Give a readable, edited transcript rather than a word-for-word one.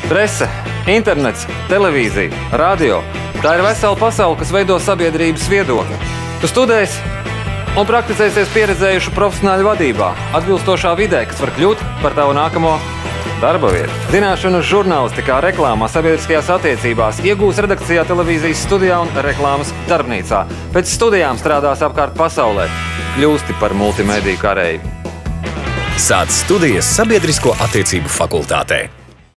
Prese, internets, televīzija, radio – tā ir vesela pasaule, kas veido sabiedrības viedokli. Tu studēsi un prakticēsies pieredzējušu profesionāļu vadībā, atbilstošā vidē, kas var kļūt par tavu nākamo darba vietu. Zināšanu žurnālistikā, reklāmā, sabiedriskajās attiecībās, iegūs redakcijā, televīzijas studijā un reklāmas darbnīcā. Pēc studijām strādās apkārt pasaulē, kļūsti par multimediju kareivi. Sāc studijas Sabiedrisko attiecību fakultātē.